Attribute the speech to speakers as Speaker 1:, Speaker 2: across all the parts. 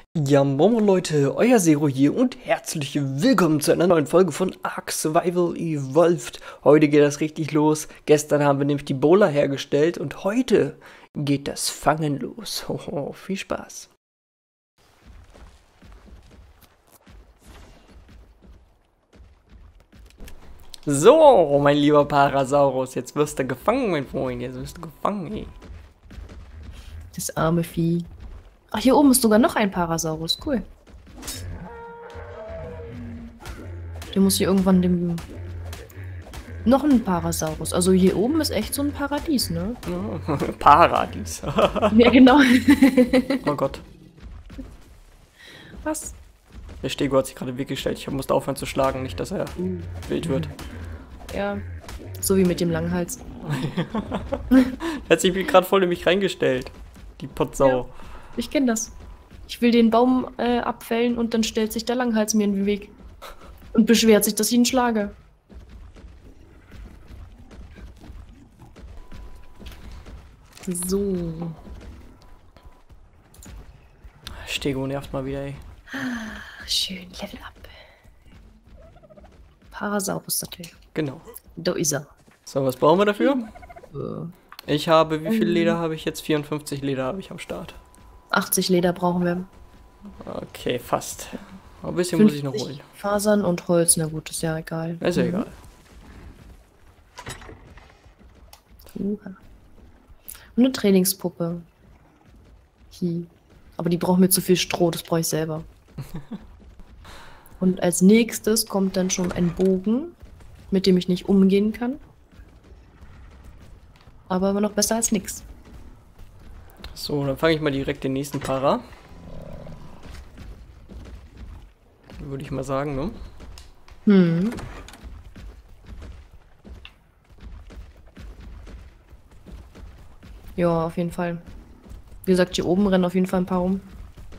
Speaker 1: Ja, Momo Leute, euer Zero hier und herzlich willkommen zu einer neuen Folge von Ark Survival Evolved. Heute geht das richtig los. Gestern haben wir nämlich die Bowler hergestellt und heute geht das Fangen los. Hoho, viel Spaß. So, mein lieber Parasaurus, jetzt wirst du gefangen, mein Freund. Jetzt wirst du gefangen, ey.
Speaker 2: Das arme Vieh. Ach, hier oben ist sogar noch ein Parasaurus. Cool. Der muss hier irgendwann dem... Noch ein Parasaurus. Also hier oben ist echt so ein Paradies, ne?
Speaker 1: Paradies.
Speaker 2: Ja, genau.
Speaker 1: Oh Gott.
Speaker 2: Was?
Speaker 1: Der Stego hat sich gerade weggestellt. Ich musste aufhören zu schlagen, nicht, dass er wild wird.
Speaker 2: Ja, so wie mit dem Langhals.
Speaker 1: Er hat sich gerade voll in mich reingestellt. Die Potsau.
Speaker 2: Ja, ich kenne das. Ich will den Baum abfällen und dann stellt sich der Langhals mir in den Weg. Und beschwert sich, dass ich ihn schlage. So.
Speaker 1: Stego nervt mal wieder, ey.
Speaker 2: Ach, schön, Level up. Parasaurus-Sattel.
Speaker 1: Genau.
Speaker 2: Da ist er.
Speaker 1: So, was brauchen wir dafür?
Speaker 2: Äh,
Speaker 1: Ich habe, wie viel Leder habe ich jetzt? 54 Leder habe ich am Start.
Speaker 2: 80 Leder brauchen wir.
Speaker 1: Okay, fast. Aber ein bisschen muss ich noch
Speaker 2: 50
Speaker 1: holen.
Speaker 2: Fasern und Holz, na gut, ist ja egal.
Speaker 1: Ist ja egal.
Speaker 2: Und eine Trainingspuppe. Hi. Aber die braucht mir zu viel Stroh, das brauche ich selber. Und als nächstes kommt dann schon ein Bogen, mit dem ich nicht umgehen kann. Aber immer noch besser als nix.
Speaker 1: So, dann fange ich mal direkt den nächsten Para. Würde ich mal sagen, ne?
Speaker 2: Hm. Ja, auf jeden Fall. Wie gesagt, hier oben rennen auf jeden Fall ein paar rum.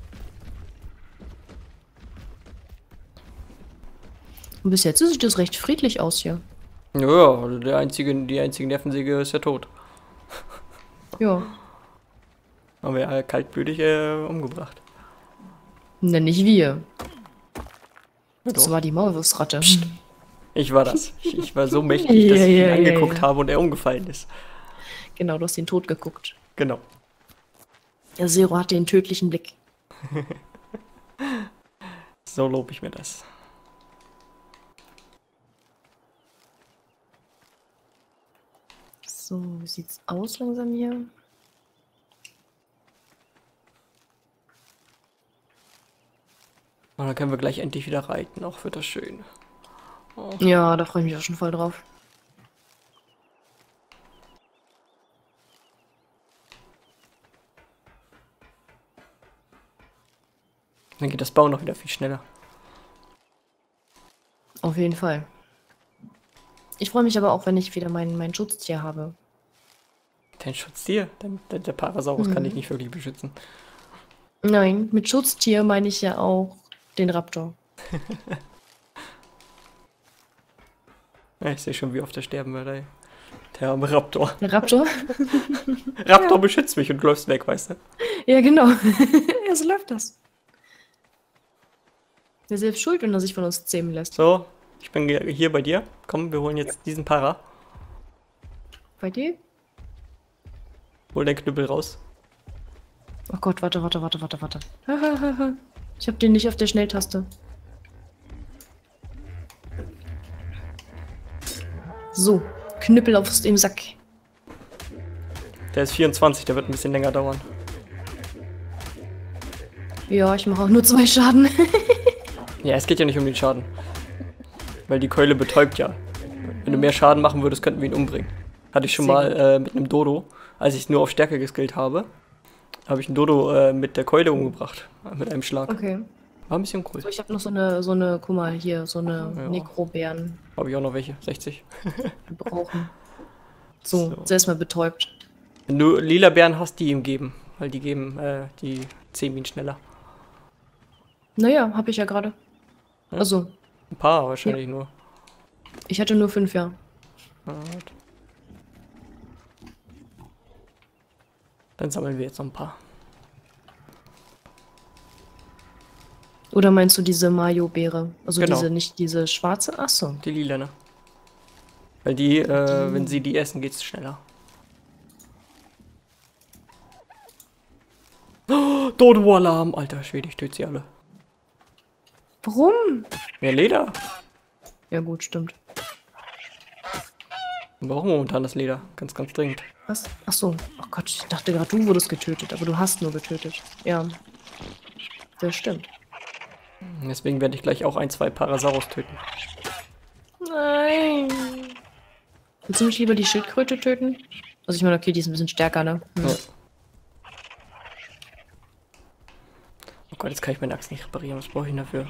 Speaker 2: Und bis jetzt sieht das recht friedlich aus hier.
Speaker 1: Ja, also die einzige Nervensäge ist ja tot.
Speaker 2: Ja.
Speaker 1: Haben wir ja kaltblütig umgebracht.
Speaker 2: Ne, nicht wir.
Speaker 1: Ja,
Speaker 2: Das
Speaker 1: doch.
Speaker 2: war die Maulwurfsratte.
Speaker 1: Ich war das. Ich war so mächtig, dass ich ihn angeguckt habe und er umgefallen ist.
Speaker 2: Genau, du hast ihn tot geguckt.
Speaker 1: Genau.
Speaker 2: Der Zero hat den tödlichen Blick.
Speaker 1: So lobe ich mir das.
Speaker 2: So, wie sieht's aus langsam hier?
Speaker 1: Und dann können wir gleich endlich wieder reiten. Auch wird das schön. Oh.
Speaker 2: Ja, da freue ich mich auch schon voll drauf.
Speaker 1: Dann geht das Bauen noch wieder viel schneller.
Speaker 2: Auf jeden Fall. Ich freue mich aber auch, wenn ich wieder mein Schutztier habe.
Speaker 1: Dein Schutztier? Der Parasaurus kann dich nicht wirklich beschützen.
Speaker 2: Nein, mit Schutztier meine ich ja auch den Raptor.
Speaker 1: Ja, ich sehe schon, wie oft er sterben wird, ey. Der arme Raptor.
Speaker 2: Der Raptor?
Speaker 1: Raptor beschützt mich und du läufst weg, weißt du?
Speaker 2: Ja, genau. Ja, so läuft das. Der ist selbst schuld, wenn er sich von uns zähmen lässt.
Speaker 1: So, ich bin hier bei dir. Komm, wir holen jetzt diesen Para.
Speaker 2: Bei dir?
Speaker 1: Hol den Knüppel raus.
Speaker 2: Oh Gott, warte. Ich hab den nicht auf der Schnelltaste. So, Knüppel aufs im Sack.
Speaker 1: Der ist 24, der wird ein bisschen länger dauern.
Speaker 2: Ja, ich mache auch nur 2 Schaden.
Speaker 1: Ja, es geht ja nicht um den Schaden. Weil die Keule betäubt ja. Wenn du mehr Schaden machen würdest, könnten wir ihn umbringen. Hatte ich schon
Speaker 2: Sehr
Speaker 1: mal mit einem Dodo, als ich nur auf Stärke geskillt habe, habe ich einen Dodo mit der Keule umgebracht. Mit einem Schlag.
Speaker 2: Okay.
Speaker 1: War ein bisschen cool.
Speaker 2: So, ich habe noch so eine, guck mal hier, so eine
Speaker 1: Ja.
Speaker 2: Nekrobären
Speaker 1: Habe ich auch noch welche. 60.
Speaker 2: brauchen. So,
Speaker 1: So.
Speaker 2: ist erstmal betäubt.
Speaker 1: Wenn du lila Beeren hast, die ihm geben. Weil die geben die 10 Minen schneller.
Speaker 2: Naja, habe ich ja gerade.
Speaker 1: Ja.
Speaker 2: Also,
Speaker 1: Ein paar wahrscheinlich nur.
Speaker 2: ich hatte nur 5, ja.
Speaker 1: Ja, warte. Dann sammeln wir jetzt noch ein paar.
Speaker 2: Oder meinst du diese Mayo-Beere? Also
Speaker 1: Genau.
Speaker 2: nicht diese schwarze? Ach so.
Speaker 1: Die lila, ne? Weil die, wenn sie die essen, geht's schneller. Oh, Dodo-Alarm! Alter Schwede, ich töte sie alle.
Speaker 2: Warum?
Speaker 1: Mehr Leder.
Speaker 2: Ja gut, stimmt.
Speaker 1: Wir brauchen momentan das Leder. Ganz, ganz dringend.
Speaker 2: Was? Ach so. Oh Gott, ich dachte gerade, du wurdest getötet, aber du hast nur getötet. Ja. Das stimmt.
Speaker 1: Deswegen werde ich gleich auch ein, zwei Parasaurus töten.
Speaker 2: Nein. Willst du nicht lieber die Schildkröte töten? Also ich meine, okay, die ist ein bisschen stärker, ne?
Speaker 1: Ja. Oh Gott, jetzt kann ich meine Axt nicht reparieren. Was brauche ich denn dafür?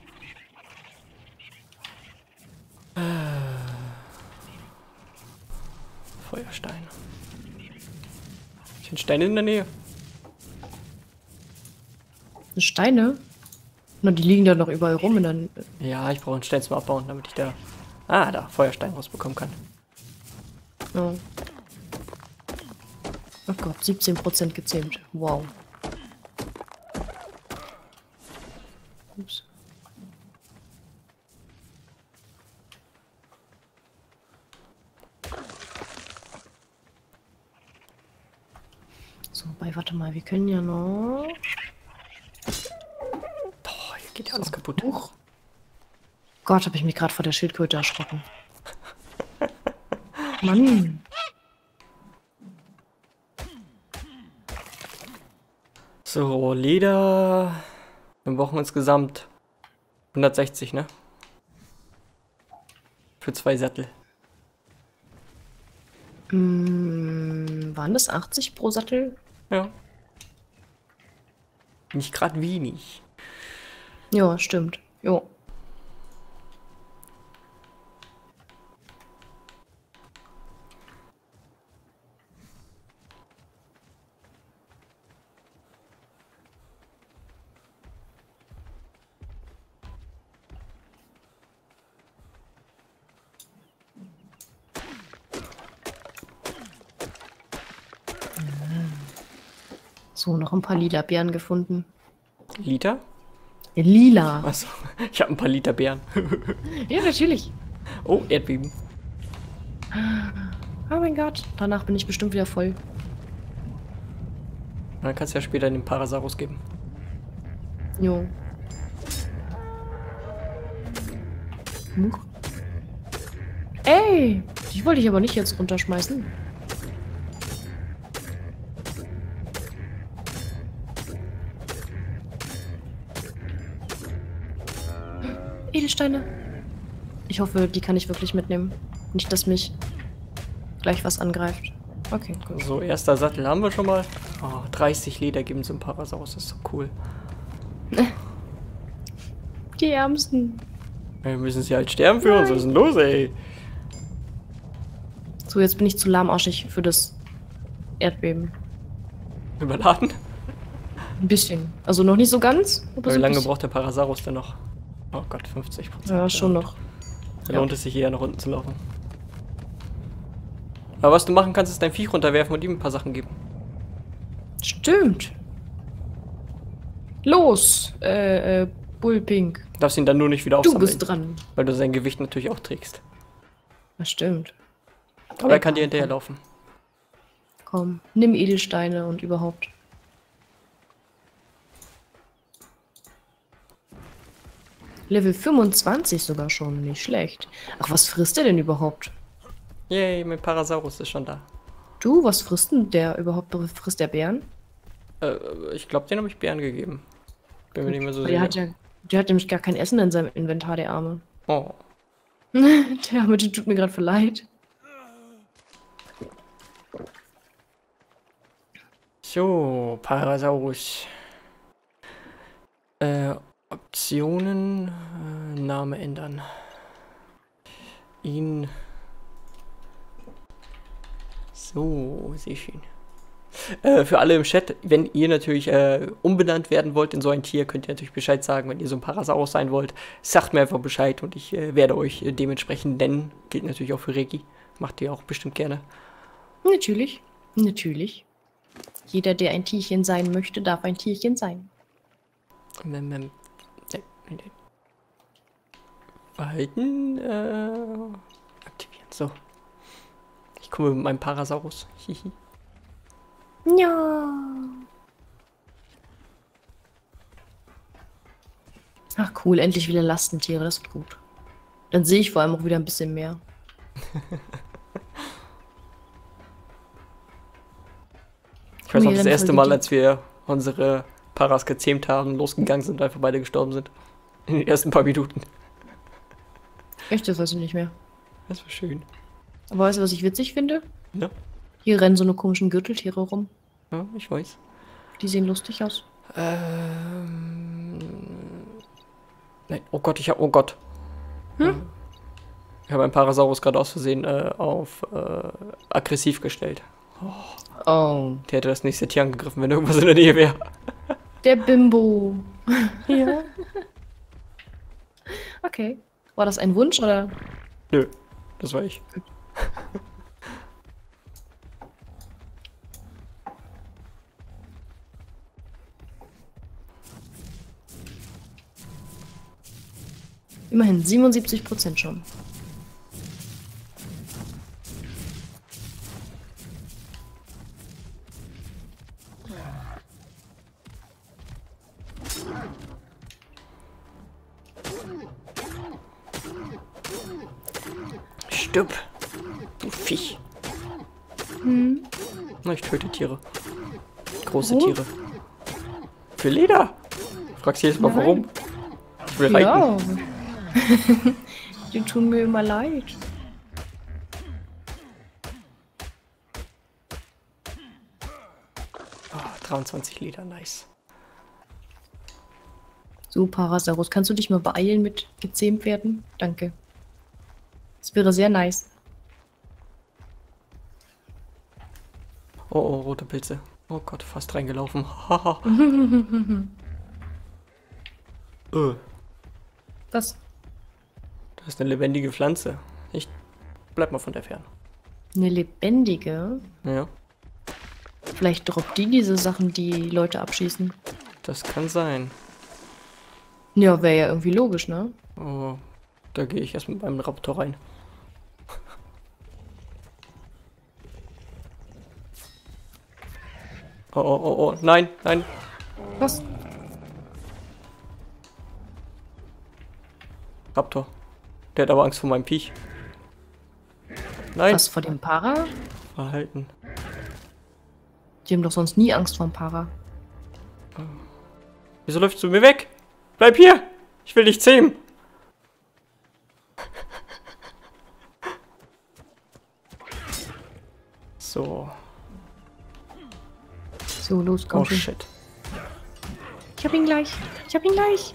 Speaker 1: Feuerstein. Sind Steine in der Nähe?
Speaker 2: Steine? Na, die liegen da noch überall rum und dann.
Speaker 1: Ja, ich brauche einen Stein zum Abbauen, damit ich da... Ah, da, Feuerstein rausbekommen kann.
Speaker 2: Oh. Oh Gott, 17% gezähmt. Wow. Ups. So, warte mal, wir können ja noch.
Speaker 1: Boah, hier geht ja alles kaputt.
Speaker 2: Huch. Gott, habe ich mich gerade vor der Schildkröte erschrocken. Mann.
Speaker 1: So, Leder. Wir brauchen insgesamt 160, ne? Für 2 Sattel.
Speaker 2: Waren das 80 pro Sattel?
Speaker 1: Ja. Nicht gerade wenig.
Speaker 2: Ja, stimmt. Jo. So, noch ein paar lila Beeren gefunden.
Speaker 1: Liter?
Speaker 2: Lila.
Speaker 1: Achso, ich habe ein paar Liter Beeren.
Speaker 2: Ja, natürlich.
Speaker 1: Oh, Erdbeben.
Speaker 2: Oh mein Gott. Danach bin ich bestimmt wieder voll.
Speaker 1: Dann kannst du ja später den Parasaurus geben.
Speaker 2: Jo. Huch. Ey! Die wollte ich aber nicht jetzt runterschmeißen. Edelsteine. Ich hoffe, die kann ich wirklich mitnehmen. Nicht, dass mich gleich was angreift. Okay, gut.
Speaker 1: So, erster Sattel haben wir schon mal. Oh, 30 Leder geben so ein Parasaurus, das ist so cool.
Speaker 2: Die Ärmsten.
Speaker 1: Wir müssen sie halt sterben für uns, was ist denn los, ey?
Speaker 2: So, jetzt bin ich zu lahmarschig für das Erdbeben.
Speaker 1: Überladen?
Speaker 2: Ein bisschen. Also noch nicht so ganz. Aber
Speaker 1: Wie
Speaker 2: so ein
Speaker 1: lange
Speaker 2: bisschen.
Speaker 1: braucht der Parasaurus denn noch? Oh Gott, 50%.
Speaker 2: Ja, schon noch.
Speaker 1: Da lohnt es sich eher nach unten zu laufen. Aber was du machen kannst, ist dein Viech runterwerfen und ihm ein paar Sachen geben.
Speaker 2: Stimmt. Los, Bullpink.
Speaker 1: Du darfst ihn dann nur nicht wieder
Speaker 2: Du
Speaker 1: aufsammeln.
Speaker 2: bist dran.
Speaker 1: Weil du sein Gewicht natürlich auch trägst.
Speaker 2: Das stimmt.
Speaker 1: Aber er kann dir hinterherlaufen.
Speaker 2: Komm, nimm Edelsteine und überhaupt. Level 25 sogar schon, nicht schlecht. Ach, was frisst der denn überhaupt?
Speaker 1: Yay, mein Parasaurus ist schon da.
Speaker 2: Du, was frisst denn der überhaupt? Frisst der Bären?
Speaker 1: Ich glaube, den habe ich Bären gegeben. Bin mir nicht mehr so
Speaker 2: Der
Speaker 1: sicher.
Speaker 2: der hat nämlich gar kein Essen in seinem Inventar, der Arme.
Speaker 1: Oh.
Speaker 2: Der Arme, der tut mir gerade für leid.
Speaker 1: So, Parasaurus. Optionen. Name ändern. Ihn. So, sehr schön. Für alle im Chat, wenn ihr natürlich umbenannt werden wollt in so ein Tier, könnt ihr natürlich Bescheid sagen, wenn ihr so ein Parasaurus sein wollt. Sagt mir einfach Bescheid und ich werde euch dementsprechend nennen. Gilt natürlich auch für Regi. Macht ihr auch bestimmt gerne.
Speaker 2: Natürlich, natürlich. Jeder, der ein Tierchen sein möchte, darf ein Tierchen sein.
Speaker 1: Nee. Verhalten, aktivieren. So. Ich komme mit meinem Parasaurus. Hihi.
Speaker 2: Ja. Ach cool, endlich wieder Lastentiere, das ist gut. Dann sehe ich vor allem auch wieder ein bisschen mehr.
Speaker 1: Ich weiß noch, das erste Mal, als wir unsere Paras gezähmt haben, losgegangen sind, einfach beide gestorben sind. In den ersten paar Minuten.
Speaker 2: Echt, das weiß ich nicht mehr.
Speaker 1: Das war schön.
Speaker 2: Aber weißt du, was ich witzig finde?
Speaker 1: Ja.
Speaker 2: Hier rennen so eine komischen Gürteltiere rum.
Speaker 1: Ja, ich weiß.
Speaker 2: Die sehen lustig aus.
Speaker 1: Nein, oh Gott, oh Gott. Ich habe einen Parasaurus gerade aus Versehen auf aggressiv gestellt.
Speaker 2: Oh.
Speaker 1: Der hätte das nächste Tier angegriffen, wenn irgendwas in der Nähe wäre.
Speaker 2: Der Bimbo.
Speaker 1: Ja.
Speaker 2: Okay. War das ein Wunsch oder?
Speaker 1: Nö, das war ich.
Speaker 2: Immerhin 77% schon.
Speaker 1: Stirb, du Viech. Na, ich töte Tiere. Große Tiere. Für Leder. Fragst jedes Mal warum. Ich will reiten.
Speaker 2: Ja. Die tun mir immer leid.
Speaker 1: Oh, 23 Leder, nice.
Speaker 2: So, Parasaurus, kannst du dich mal beeilen mit gezähmt werden? Danke. Das wäre sehr nice.
Speaker 1: Oh, oh, rote Pilze. Oh Gott, fast reingelaufen. Haha.
Speaker 2: Was?
Speaker 1: Das ist eine lebendige Pflanze. Ich bleib mal von der fern.
Speaker 2: Eine lebendige?
Speaker 1: Ja,
Speaker 2: Vielleicht droppt die diese Sachen, die Leute abschießen.
Speaker 1: das kann sein.
Speaker 2: Ja, wäre ja irgendwie logisch, ne?
Speaker 1: Oh, da gehe ich erst mit meinem Raptor rein. Oh, oh, oh, oh, nein, nein.
Speaker 2: Was?
Speaker 1: Raptor. Der hat aber Angst vor meinem Viech. Nein.
Speaker 2: Was, vor dem Para?
Speaker 1: Verhalten.
Speaker 2: Die haben doch sonst nie Angst vor dem Para.
Speaker 1: Wieso läufst du mir weg? Bleib hier! Ich will dich zähmen! So.
Speaker 2: So, los, komm
Speaker 1: Oh
Speaker 2: schon.
Speaker 1: shit.
Speaker 2: Ich hab ihn gleich. Ich hab ihn gleich.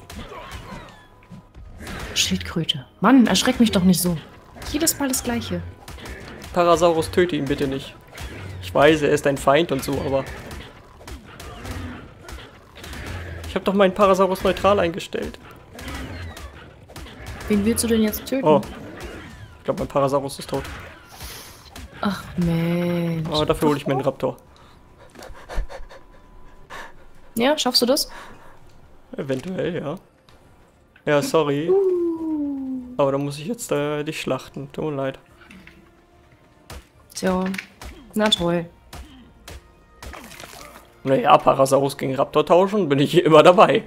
Speaker 2: Schildkröte. Mann, erschreck mich doch nicht so. Jedes Mal das Gleiche.
Speaker 1: Parasaurus, töte ihn bitte nicht. Ich weiß, er ist ein Feind und so, aber... Ich habe doch meinen Parasaurus neutral eingestellt.
Speaker 2: Wen willst du denn jetzt töten?
Speaker 1: Oh. Ich glaube, mein Parasaurus ist tot.
Speaker 2: Ach Mensch.
Speaker 1: Aber dafür hole ich mir einen Raptor.
Speaker 2: Ja, schaffst du das?
Speaker 1: Eventuell, ja. Ja, sorry. Aber da muss ich jetzt dich schlachten. Tut mir leid.
Speaker 2: Tja. Na toll.
Speaker 1: Naja, Parasaurus gegen Raptor tauschen, bin ich hier immer dabei.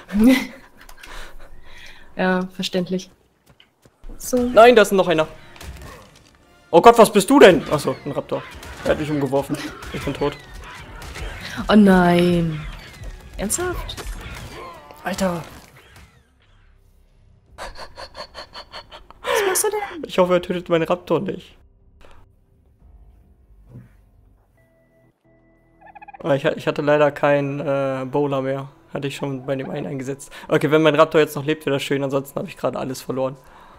Speaker 2: Ja, verständlich. So.
Speaker 1: Nein, da ist noch einer. Oh Gott, was bist du denn? Achso, ein Raptor. Er hat mich umgeworfen. Ich bin tot.
Speaker 2: Oh nein. Ernsthaft?
Speaker 1: Alter.
Speaker 2: Was machst du denn?
Speaker 1: Ich hoffe, er tötet meinen Raptor nicht. Aber ich hatte leider keinen Bowler mehr. Hatte ich schon bei dem einen eingesetzt. Okay, wenn mein Raptor jetzt noch lebt, wäre das schön. Ansonsten habe ich gerade alles verloren.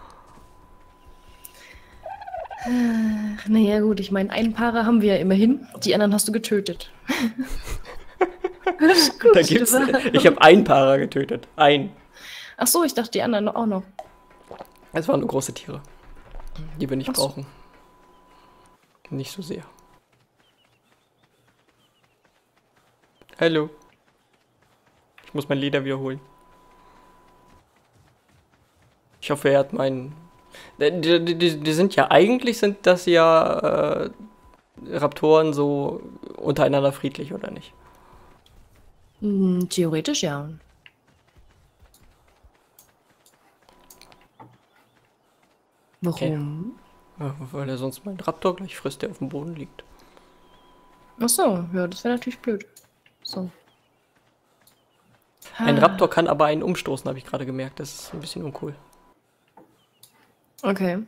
Speaker 2: Naja gut, ich meine, einen Para haben wir ja immerhin. Die anderen hast du getötet. Das ist gut,
Speaker 1: Da gibt's, ich habe einen Para getötet. Ein.
Speaker 2: Ach so, ich dachte die anderen auch noch.
Speaker 1: Es waren nur große Tiere. Die wir nicht
Speaker 2: Ach so.
Speaker 1: brauchen. Nicht so sehr. Hallo. Ich muss mein Leder wiederholen. Ich hoffe, er hat meinen... Die sind ja, eigentlich sind das ja Raptoren so untereinander friedlich, oder nicht?
Speaker 2: Theoretisch ja. Warum?
Speaker 1: Ja, weil er sonst meinen Raptor gleich frisst, der auf dem Boden liegt.
Speaker 2: Ach so, ja, das wäre natürlich blöd. So.
Speaker 1: Ein Raptor kann aber einen umstoßen, habe ich gerade gemerkt. Das ist ein bisschen uncool.
Speaker 2: Okay.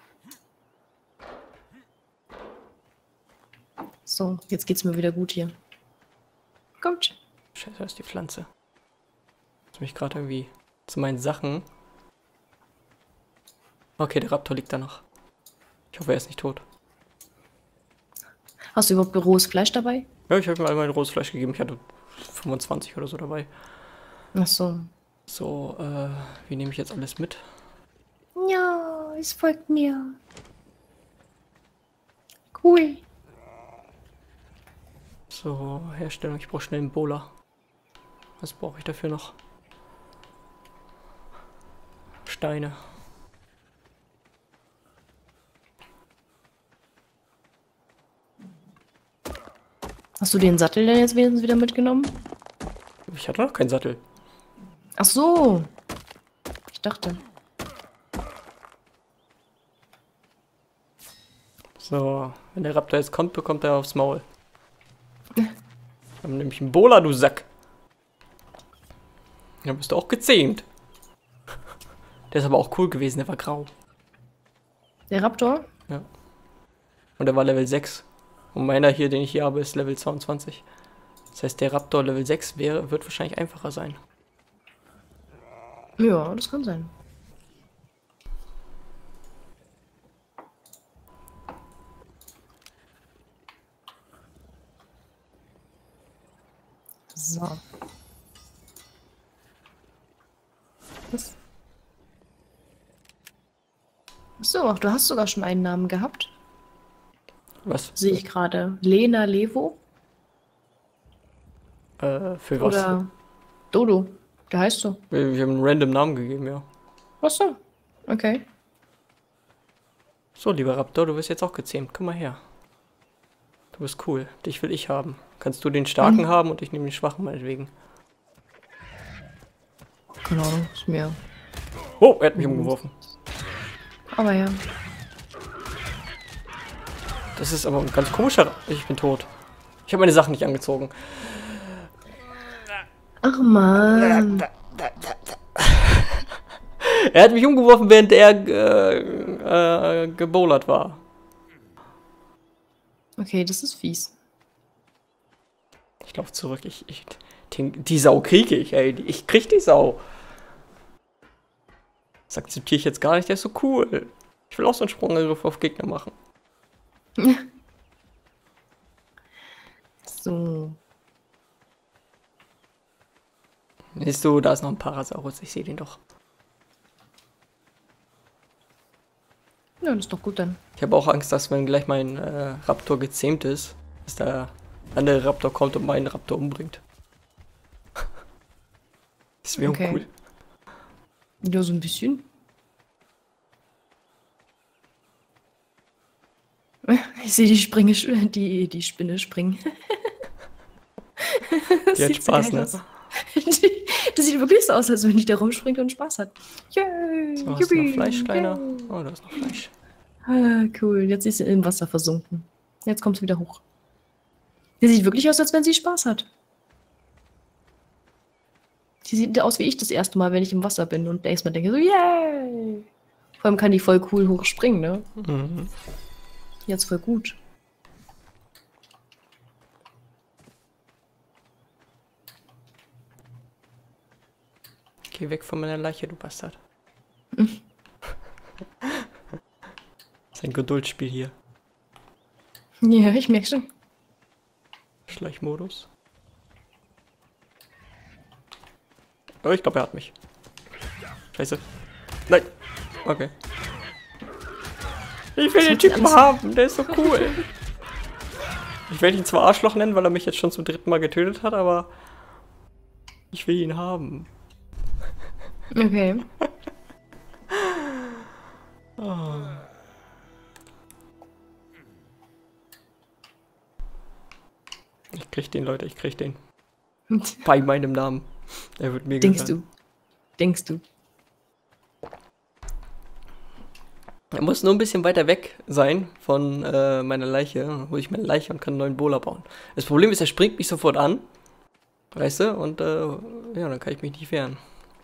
Speaker 2: So, jetzt geht's mir wieder gut hier. Kommt.
Speaker 1: Scheiße, da ist die Pflanze. Jetzt mich gerade irgendwie zu meinen Sachen. Okay, der Raptor liegt da noch. Ich hoffe, er ist nicht tot.
Speaker 2: Hast du überhaupt rohes Fleisch dabei?
Speaker 1: Ja, ich habe ihm all mein rohes Fleisch gegeben. Ich hatte 25 oder so dabei.
Speaker 2: Ach so.
Speaker 1: So, wie nehme ich jetzt alles mit?
Speaker 2: Ja, es folgt mir. Cool.
Speaker 1: So, Herstellung. Ich brauche schnell einen Bowler. Was brauche ich dafür noch? Steine.
Speaker 2: Hast du den Sattel denn jetzt wenigstens wieder mitgenommen?
Speaker 1: Ich hatte noch keinen Sattel.
Speaker 2: Ach so. Ich dachte.
Speaker 1: So, wenn der Raptor jetzt kommt, bekommt er aufs Maul. Dann nehme ich einen Bowler, du Sack. Ja, bist du auch gezähmt. Der ist aber auch cool gewesen, der war grau.
Speaker 2: Der Raptor?
Speaker 1: Ja. Und der war Level 6. Und meiner hier, den ich hier habe, ist Level 22. Das heißt, der Raptor Level 6 wird wahrscheinlich einfacher sein.
Speaker 2: Ja, das kann sein. So. Was? Achso, ach, du hast sogar schon einen Namen gehabt.
Speaker 1: Was?
Speaker 2: Sehe ich gerade. Lena Levo?
Speaker 1: Für was?
Speaker 2: Oder Dodo. Der heißt so.
Speaker 1: Wir haben einen random Namen gegeben, ja.
Speaker 2: Achso. Okay.
Speaker 1: So, lieber Raptor, du wirst jetzt auch gezähmt. Komm mal her. Du bist cool. Dich will ich haben. Kannst du den Starken haben und ich nehme den Schwachen meinetwegen.
Speaker 2: Keine Ahnung, ist mir.
Speaker 1: Oh, er hat mich umgeworfen.
Speaker 2: Aber ja.
Speaker 1: Das ist aber ein ganz komischer... Ich bin tot. Ich habe meine Sachen nicht angezogen.
Speaker 2: Ach man.
Speaker 1: Er hat mich umgeworfen, während er gebowlert war.
Speaker 2: Okay, das ist fies.
Speaker 1: Ich laufe zurück. Die Sau kriege ich, ey. Ich krieg die Sau. Das akzeptiere ich jetzt gar nicht. Der ist so cool. Ich will auch so einen Sprungangriff auf Gegner machen.
Speaker 2: So.
Speaker 1: Siehst du, da ist noch ein Parasaurus. Ich sehe den doch.
Speaker 2: Ja, das ist doch gut dann.
Speaker 1: Ich habe auch Angst, dass wenn gleich mein Raptor gezähmt ist, dass der andere Raptor kommt und meinen Raptor umbringt. Das wäre
Speaker 2: Okay.
Speaker 1: cool.
Speaker 2: Ja, so ein bisschen. Ich sehe die Spinne springen.
Speaker 1: Die hat
Speaker 2: so
Speaker 1: Spaß,
Speaker 2: geil
Speaker 1: ne?
Speaker 2: aus. Das sieht wirklich so aus, als wenn die da rumspringt und Spaß hat. Yay!
Speaker 1: So, hast du noch Fleisch, Kleiner?
Speaker 2: Yay.
Speaker 1: Oh, da ist noch Fleisch.
Speaker 2: Ah, cool. Jetzt ist sie im Wasser versunken. Jetzt kommt sie wieder hoch. Sie sieht wirklich aus, als wenn sie Spaß hat. Sie sieht aus wie ich das erste Mal, wenn ich im Wasser bin und erstmal denke so, yay! Vor allem kann die voll cool hochspringen, ne?
Speaker 1: Mhm.
Speaker 2: Jetzt voll gut.
Speaker 1: Geh weg von meiner Leiche, du Bastard.
Speaker 2: Mhm.
Speaker 1: Das ist ein Geduldsspiel hier.
Speaker 2: Ja, ich merke schon.
Speaker 1: Schleichmodus. Oh, ich glaube, er hat mich. Scheiße. Nein. Okay. Ich will den Typen haben, der ist so cool. Ich werde ihn zwar Arschloch nennen, weil er mich jetzt schon zum 3. Mal getötet hat, aber ich will ihn haben.
Speaker 2: Okay.
Speaker 1: Ich krieg den, Leute, ich krieg den. Bei meinem Namen. Er wird mir
Speaker 2: Denkst
Speaker 1: gehören.
Speaker 2: du? Denkst du?
Speaker 1: Er muss nur ein bisschen weiter weg sein von meiner Leiche. Dann hole ich meine Leiche und kann einen neuen Bowler bauen. Das Problem ist, er springt mich sofort an. Weißt du? Und ja, dann kann ich mich nicht wehren.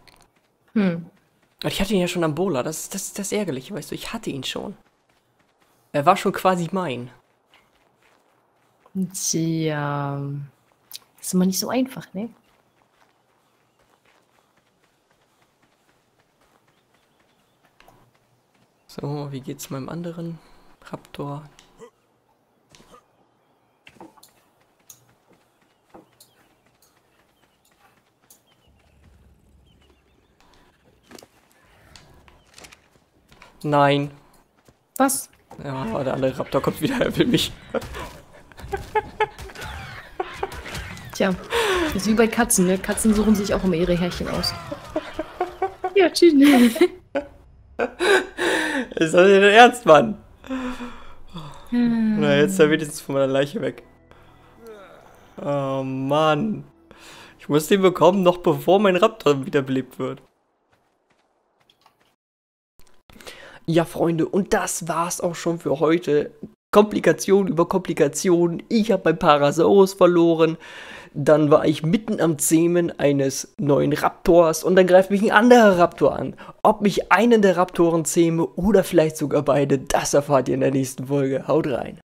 Speaker 1: Ich hatte ihn ja schon am Bowler. Das ist das Ärgerliche, weißt du? Ich hatte ihn schon. Er war schon quasi mein.
Speaker 2: Tja. Ist immer nicht so einfach, ne?
Speaker 1: So, wie geht's meinem anderen Raptor? Nein.
Speaker 2: Was?
Speaker 1: Ja, der andere Raptor kommt wieder, er will mich.
Speaker 2: Tja, das ist wie bei Katzen, ne? Katzen suchen sich auch immer ihre Herrchen aus. Ja, tschüss.
Speaker 1: Ist das denn ernst, Mann? Na, jetzt ist er wenigstens von meiner Leiche weg. Oh, Mann. Ich muss den bekommen, noch bevor mein Raptor wiederbelebt wird. Ja, Freunde, und das war's auch schon für heute. Komplikation über Komplikation. Ich habe mein Parasaurus verloren. Dann war ich mitten am Zähmen eines neuen Raptors und dann greift mich ein anderer Raptor an. Ob mich einen der Raptoren zähme oder vielleicht sogar beide, das erfahrt ihr in der nächsten Folge. Haut rein.